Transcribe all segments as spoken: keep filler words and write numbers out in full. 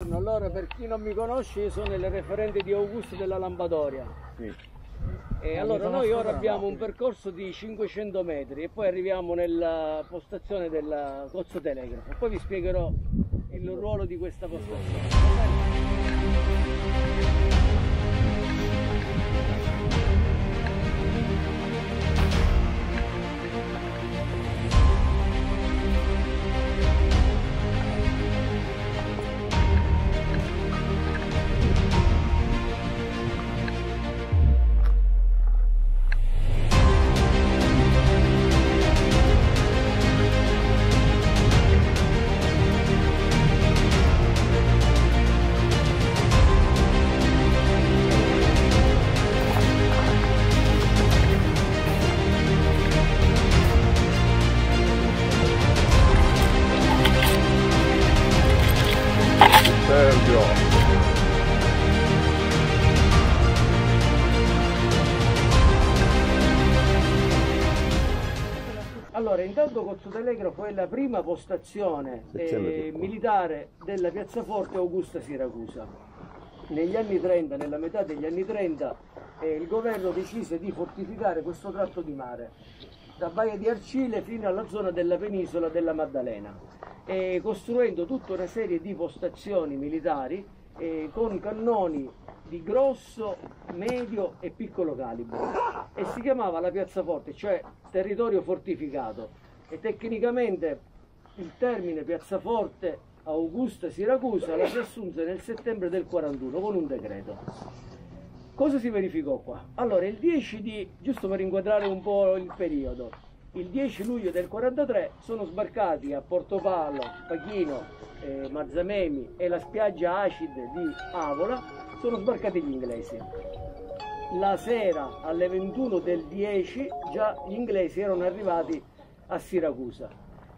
Buongiorno, allora per chi non mi conosce io sono il referente di Augusto della Lampadoria. Sì. E allora noi ora abbiamo un percorso di cinquecento metri e poi arriviamo nella postazione del Cozzo Telegrafo. Poi vi spiegherò il ruolo di questa postazione. Allora, intanto Cozzo Telegrafo è la prima postazione eh, militare della piazzaforte Augusta Siracusa. Negli anni trenta, nella metà degli anni trenta, eh, il governo decise di fortificare questo tratto di mare, da Baia di Arcile fino alla zona della penisola della Maddalena, eh, costruendo tutta una serie di postazioni militari eh, con cannoni di grosso, medio e piccolo calibro, e si chiamava la piazzaforte, cioè territorio fortificato, e tecnicamente il termine piazzaforte Augusta Siracusa la si assunse nel settembre del quarantuno con un decreto. Cosa si verificò qua? Allora, il dieci di, giusto per inquadrare un po' il periodo, il dieci luglio del quarantatré sono sbarcati a Portopalo, Pachino, eh, Marzamemi e la spiaggia Acide di Avola. Sono sbarcati gli inglesi. La sera alle ventuno del dieci già gli inglesi erano arrivati a Siracusa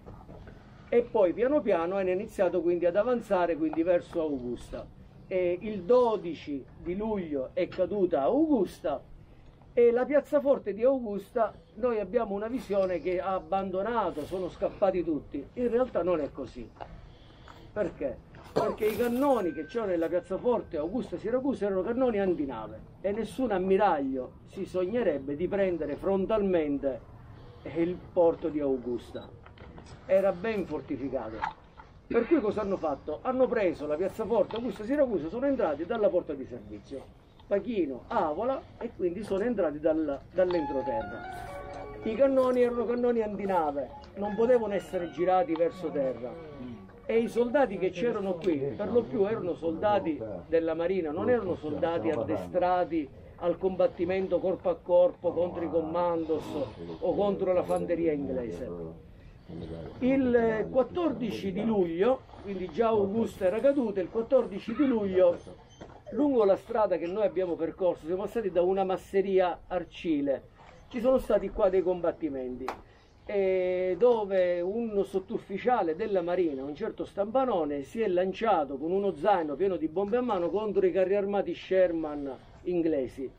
e poi piano piano hanno iniziato quindi ad avanzare quindi verso Augusta. E il dodici di luglio è caduta Augusta e la piazzaforte di Augusta noi abbiamo una visione che ha abbandonato, sono scappati tutti. In realtà non è così. Perché? Perché i cannoni che c'erano nella piazzaforte Augusta Siracusa erano cannoni antinave e nessun ammiraglio si sognerebbe di prendere frontalmente il porto di Augusta. Era ben fortificato. Per cui cosa hanno fatto? Hanno preso la piazzaforte Augusta Siracusa, sono entrati dalla porta di servizio, Pachino, Avola, e quindi sono entrati dal, dall'entroterra. I cannoni erano cannoni antinave, non potevano essere girati verso terra. E i soldati che c'erano qui, per lo più erano soldati della Marina, non erano soldati addestrati al combattimento corpo a corpo contro i commandos o contro la fanteria inglese. Il quattordici di luglio, quindi già Augusta era caduta, il quattordici di luglio, lungo la strada che noi abbiamo percorso, siamo stati da una masseria Arcile, ci sono stati qua dei combattimenti. Dove un sottufficiale della Marina, un certo Stampanone, si è lanciato con uno zaino pieno di bombe a mano contro i carri armati Sherman inglesi.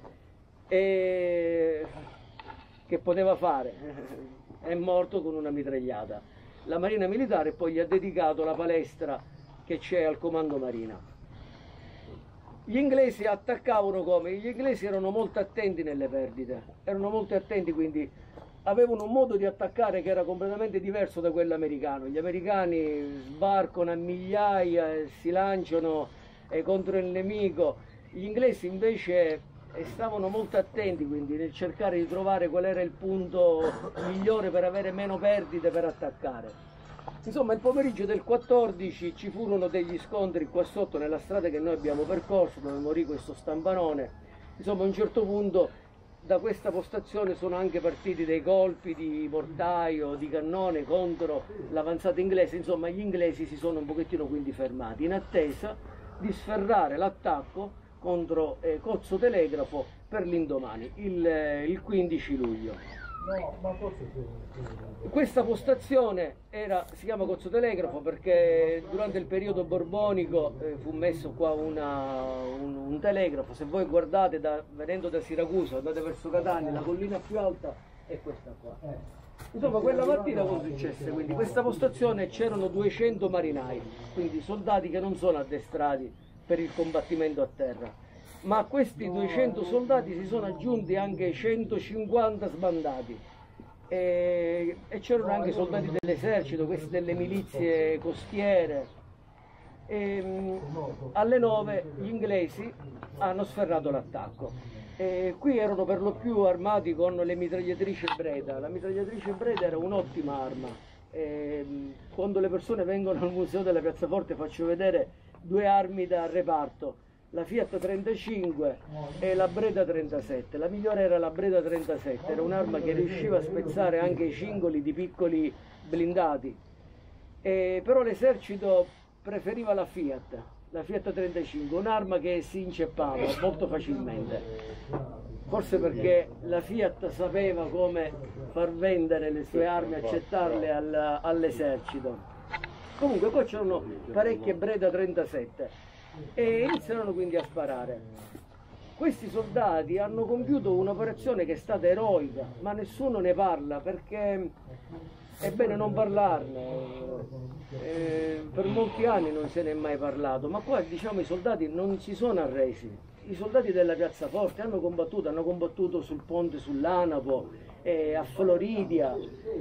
E che poteva fare? È morto con una mitragliata. La Marina Militare poi gli ha dedicato la palestra che c'è al comando Marina. Gli inglesi attaccavano come? Gli inglesi erano molto attenti nelle perdite, erano molto attenti, quindi avevano un modo di attaccare che era completamente diverso da quello americano. Gli americani sbarcano a migliaia, si lanciano eh, contro il nemico. Gli inglesi invece eh, stavano molto attenti quindi nel cercare di trovare qual era il punto migliore per avere meno perdite per attaccare. Insomma, il pomeriggio del quattordici ci furono degli scontri qua sotto nella strada che noi abbiamo percorso, dove morì questo Stampanone. Insomma, a un certo punto da questa postazione sono anche partiti dei colpi di mortaio, di cannone contro l'avanzata inglese. Insomma, gli inglesi si sono un pochettino quindi fermati in attesa di sferrare l'attacco contro eh, Cozzo Telegrafo per l'indomani, il, eh, il quindici luglio. No, ma forse sì. Questa postazione era, si chiama Cozzo Telegrafo perché durante il periodo borbonico eh, fu messo qua una, un, un telegrafo. Se voi guardate da, venendo da Siracusa, andate verso Catania, la collina più alta è questa qua. Insomma, quella mattina cosa successe? Quindi questa postazione c'erano duecento marinai, quindi soldati che non sono addestrati per il combattimento a terra, ma a questi duecento soldati si sono aggiunti anche centocinquanta sbandati e, e c'erano anche soldati dell'esercito, questi delle milizie costiere. E, alle nove gli inglesi hanno sferrato l'attacco. E qui erano per lo più armati con le mitragliatrici Breda. La mitragliatrice Breda era un'ottima arma. E, quando le persone vengono al museo della Piazzaforte faccio vedere due armi da reparto, la Fiat trentacinque e la Breda trentasette. La migliore era la Breda trentasette, era un'arma che riusciva a spezzare anche i cingoli di piccoli blindati. E, però l'esercito preferiva la Fiat, la Fiat trentacinque, un'arma che si inceppava molto facilmente, forse perché la Fiat sapeva come far vendere le sue armi, accettarle al, all'esercito. Comunque poi c'erano parecchie Breda trentasette e iniziarono quindi a sparare. Questi soldati hanno compiuto un'operazione che è stata eroica, ma nessuno ne parla perché è bene non parlarne. Eh, per molti anni non se ne è mai parlato, ma qua diciamo i soldati non si sono arresi. I soldati della Piazzaforte hanno combattuto, hanno combattuto sul ponte sull'Anapo, eh, a Floridia,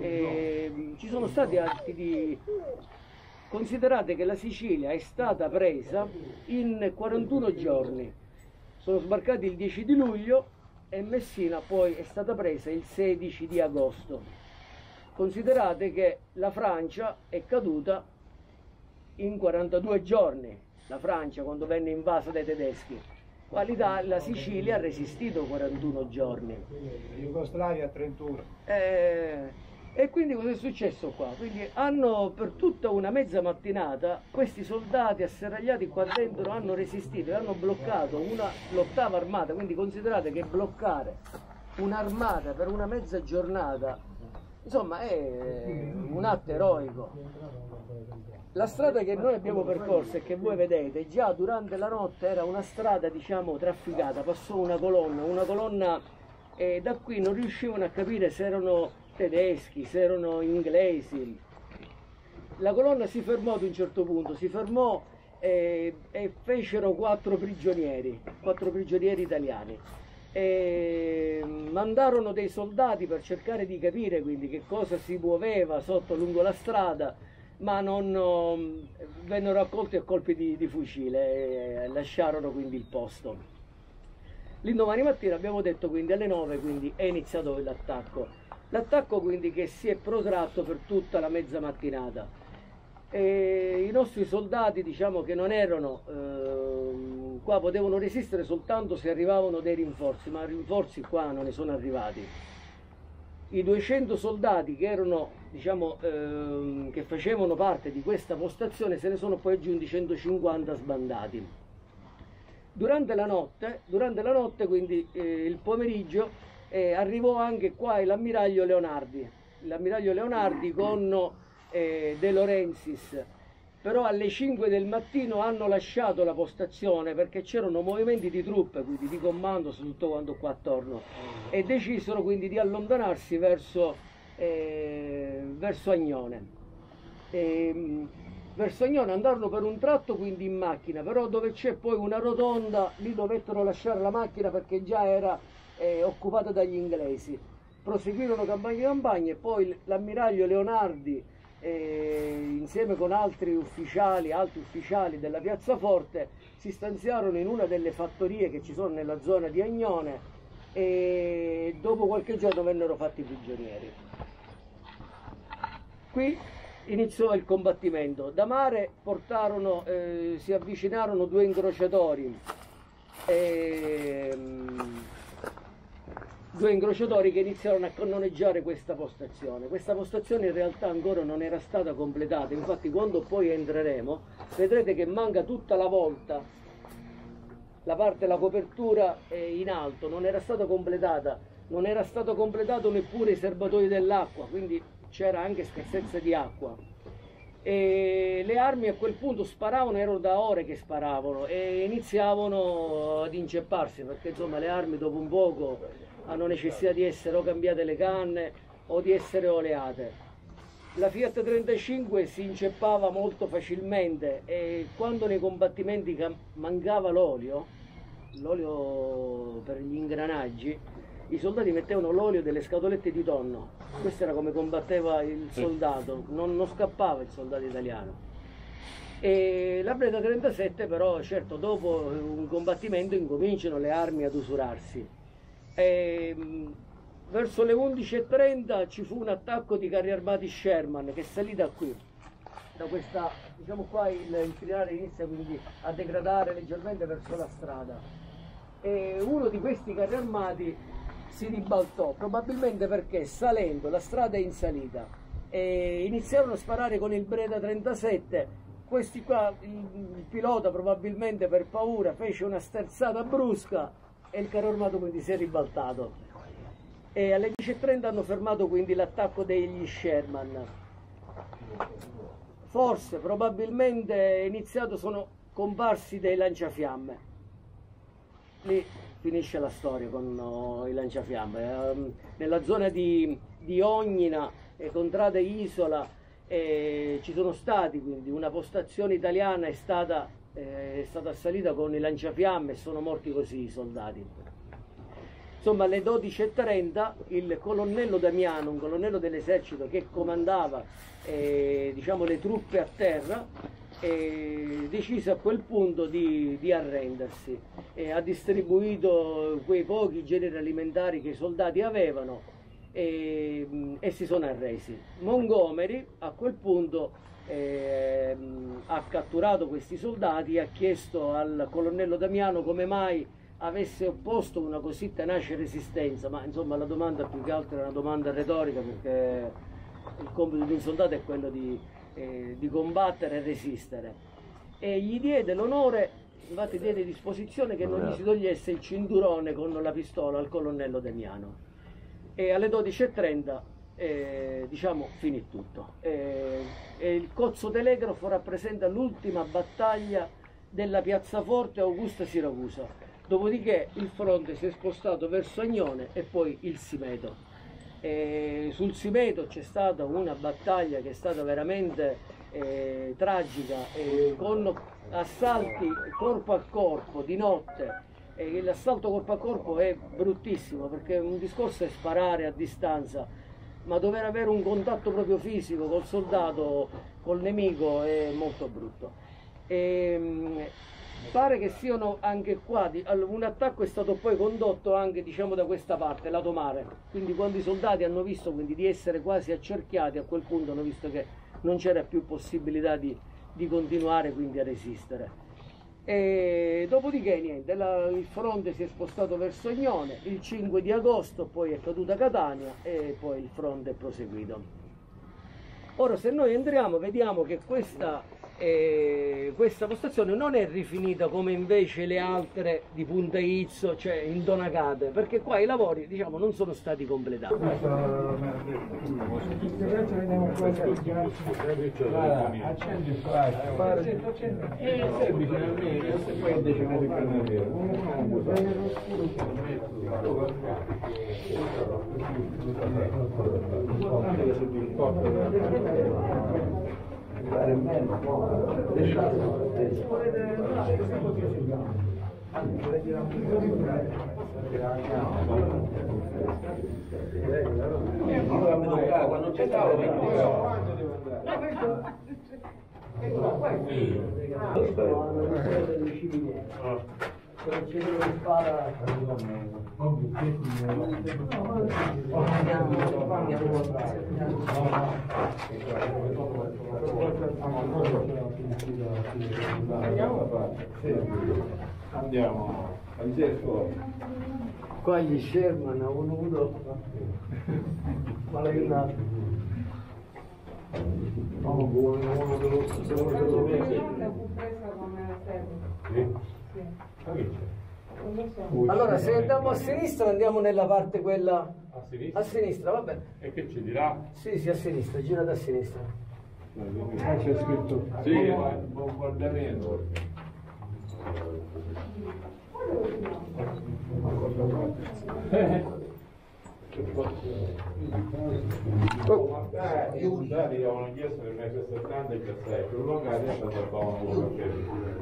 eh, ci sono stati atti di... Considerate che la Sicilia è stata presa in quarantuno giorni, sono sbarcati il dieci di luglio e Messina poi è stata presa il sedici di agosto. Considerate che la Francia è caduta in quarantadue giorni, la Francia quando venne invasa dai tedeschi, qua la Sicilia ha resistito quarantuno giorni. Jugoslavia trentuno. Eh, e quindi cosa è successo qua? Quindi hanno per tutta una mezza mattinata questi soldati asserragliati qua dentro hanno resistito e hanno bloccato l'ottava armata, quindi considerate che bloccare un'armata per una mezza giornata insomma è un atto eroico. La strada che noi abbiamo percorso e che voi vedete già durante la notte era una strada diciamo trafficata, passò una colonna, una colonna e da qui non riuscivano a capire se erano tedeschi, se erano inglesi. La colonna si fermò ad un certo punto, si fermò e, e fecero quattro prigionieri, quattro prigionieri italiani. E mandarono dei soldati per cercare di capire quindi che cosa si muoveva sotto lungo la strada, ma non um, vennero accolti a colpi di, di fucile e lasciarono quindi il posto. L'indomani mattina abbiamo detto quindi alle nove quindi è iniziato l'attacco. L'attacco quindi che si è protratto per tutta la mezza mattinata. E i nostri soldati diciamo che non erano eh, qua, potevano resistere soltanto se arrivavano dei rinforzi, ma rinforzi qua non ne sono arrivati. I duecento soldati che erano diciamo eh, che facevano parte di questa postazione se ne sono poi aggiunti centocinquanta sbandati. Durante la notte, durante la notte quindi eh, il pomeriggio eh, arrivò anche qua l'ammiraglio Leonardi, l'ammiraglio Leonardi con Eh, De Laurentiis, però alle cinque del mattino hanno lasciato la postazione perché c'erano movimenti di truppe, quindi di comando su tutto quanto qua attorno, e decisero quindi di allontanarsi verso, eh, verso Agnone. E, verso Agnone andarono per un tratto quindi in macchina, però dove c'è poi una rotonda lì dovettero lasciare la macchina perché già era eh, occupata dagli inglesi. Proseguirono campagna campagna e poi l'ammiraglio Leonardi E insieme con altri ufficiali, altri ufficiali della Piazzaforte si stanziarono in una delle fattorie che ci sono nella zona di Agnone e dopo qualche giorno vennero fatti prigionieri. Qui iniziò il combattimento. Da mare portarono, eh, si avvicinarono due incrociatori e, due incrociatori che iniziarono a cannoneggiare questa postazione. Questa postazione in realtà ancora non era stata completata, infatti quando poi entreremo vedrete che manca tutta la volta, la parte della copertura è in alto, non era stata completata, non era stato completato neppure i serbatoi dell'acqua, quindi c'era anche scarsezza di acqua. E le armi a quel punto sparavano, erano da ore che sparavano e iniziavano ad incepparsi perché insomma le armi dopo un poco hanno necessità di essere o cambiate le canne o di essere oleate. La Fiat trentacinque si inceppava molto facilmente e quando nei combattimenti mancava l'olio, l'olio per gli ingranaggi, i soldati mettevano l'olio delle scatolette di tonno. Questo era come combatteva il soldato, non, non scappava il soldato italiano. E la Breda trentasette però, certo, dopo un combattimento incominciano le armi ad usurarsi. E, verso le undici e trenta ci fu un attacco di carri armati Sherman che salì da qui, da questa, diciamo qua il, il crinale inizia quindi a degradare leggermente verso la strada. E uno di questi carri armati si ribaltò, probabilmente perché salendo, la strada è in salita, e iniziarono a sparare con il Breda trentasette. Questi qua, il, il pilota probabilmente per paura fece una sterzata brusca e il carro armato quindi si è ribaltato. E alle dieci e trenta hanno fermato quindi l'attacco degli Sherman. Forse, probabilmente, è iniziato, sono comparsi dei lanciafiamme. Lì finisce la storia con no, i lanciafiamme. Eh, nella zona di, di Ognina, eh, Contrada Isola, eh, ci sono stati quindi una postazione italiana è stata, eh, è stata assalita con i lanciafiamme e sono morti così i soldati. Insomma, alle dodici e trenta il colonnello Damiano, un colonnello dell'esercito che comandava eh, diciamo, le truppe a terra, eh, decise a quel punto di, di arrendersi. Eh, ha distribuito quei pochi generi alimentari che i soldati avevano e, e si sono arresi. Montgomery a quel punto eh, ha catturato questi soldati e ha chiesto al colonnello Damiano come mai avesse opposto una così tenace resistenza, ma insomma la domanda più che altro è una domanda retorica, perché il compito di un soldato è quello di, eh, di combattere e resistere, e gli diede l'onore, infatti diede disposizione che non gli si togliesse il cinturone con la pistola al colonnello Damiano. E alle dodici e trenta eh, diciamo finì tutto. Eh, e il Cozzo Telegrafo rappresenta l'ultima battaglia della piazzaforte Augusta-Siracusa. Dopodiché il fronte si è spostato verso Agnone e poi il Simeto. E sul Simeto c'è stata una battaglia che è stata veramente eh, tragica, eh, con assalti corpo a corpo di notte. E l'assalto corpo a corpo è bruttissimo, perché un discorso è sparare a distanza, ma dover avere un contatto proprio fisico col soldato, col nemico, è molto brutto. E, pare che siano anche qua, un attacco è stato poi condotto anche diciamo da questa parte, lato mare, quindi quando i soldati hanno visto quindi di essere quasi accerchiati, a quel punto hanno visto che non c'era più possibilità di, di continuare quindi a resistere. E dopodiché niente, la, il fronte si è spostato verso Agnone, il cinque di agosto poi è caduta Catania e poi il fronte è proseguito. Ora se noi entriamo vediamo che questa E questa postazione non è rifinita come invece le altre di Punta Izzo, cioè intonacate, perché qua i lavori diciamo non sono stati completati. Accendi il flash, è semplice almeno, se poi deciamo di prendere. Fare meno, quando c'è tavolo andiamo qua gli Sherman avevano avuto malaiutato. Oh, buono, buono dello Allora se andiamo a sinistra andiamo nella parte quella a sinistra, a sinistra va bene. E che ci dirà? Sì, sì, a sinistra, girate a sinistra. Ah, c'è scritto sì, bombardamento. Oh. Eh, io gli avevano chiesto per me settanta e diciassette, un lungo a destra toccavano uno per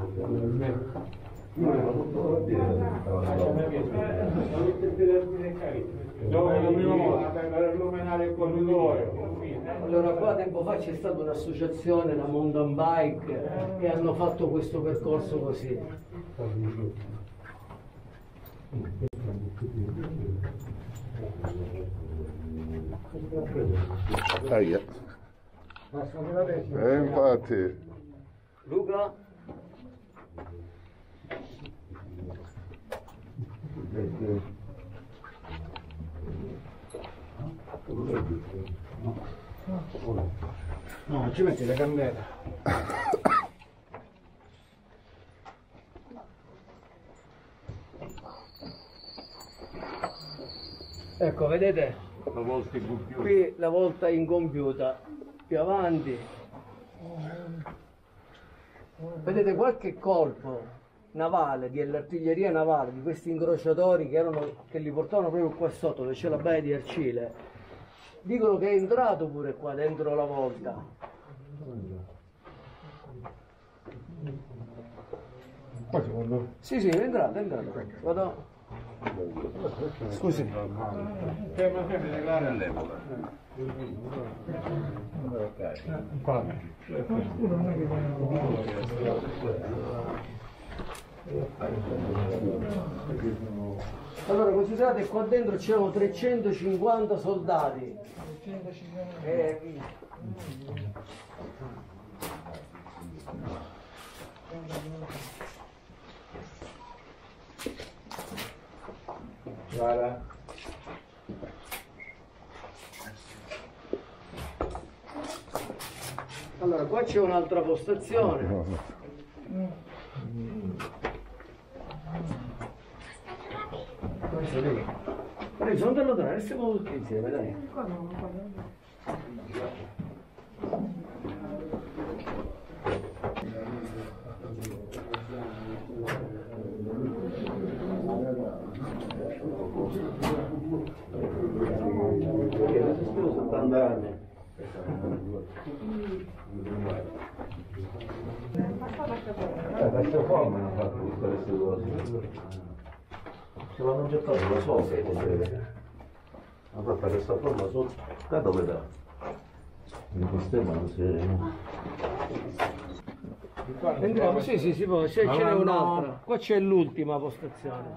dove la prima volta per illuminare il corridoio. Allora qua tempo fa c'è stata un'associazione, la Mountain Bike, e hanno fatto questo percorso così. Aia. Eh, infatti. Luca? No, ci metti la candela. Ecco, vedete? La volta incompiuta. Qui la volta incompiuta, più avanti. Vedete qualche colpo navale, dell'artiglieria navale, di questi incrociatori che, erano, che li portavano proprio qua sotto, dove c'è la baia di Arcile. Dicono che è entrato pure qua dentro la volta. Poi secondo Sì, sì, è entrato, è entrato. Vado. Scusi. che ma sempre declara all'epoca. Allora considerate che qua dentro c'erano trecentocinquanta soldati. Eh, Guarda. Allora qua c'è un'altra postazione. Dai, sono da allontanare, stiamo tutti insieme, dai. settanta anni. Eh, questa forma hanno fatto tutte queste cose. Se l'hanno gettato la sopra, ha fatto questa forma sotto, da dove dà? Il sistema non si Entriamo, sì, sì, si può, c'è ce n'è un'altra. Qua c'è l'ultima postazione.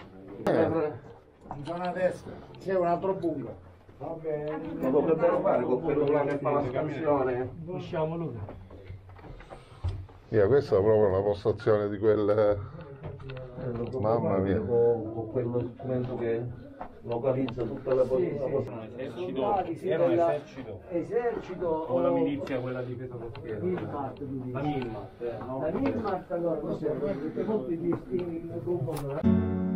in zona destra c'è un altro buco. Lo dovrebbero fare con quello là che fa la scansione. Usciamo Luca. Yeah, questa è proprio una postazione di quelle. Mamma mia. Con, con quello strumento che localizza tutta la posizione. Soldati, sì, Era un della- esercito esercito o la milizia, quella di difesa costiera? Milmart, tu dici. La Milmat, eh, no? La Milmart allora, non so, perché molti distinguono.